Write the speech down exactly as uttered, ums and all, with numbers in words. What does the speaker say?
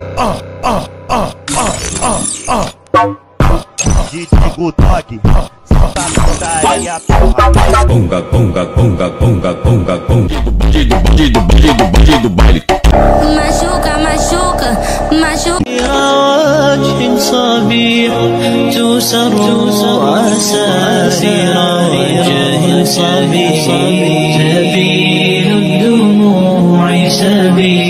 Digo toque, senta na putaria, porra. Bonga, bonga, bonga, bonga, bonga, bonga. Bandido, bandido, bandido, bandido, baile. Machuca, machuca, machuca. وجه صبيح تسر أسارير وجه صبيح سبيل الدموع سبيل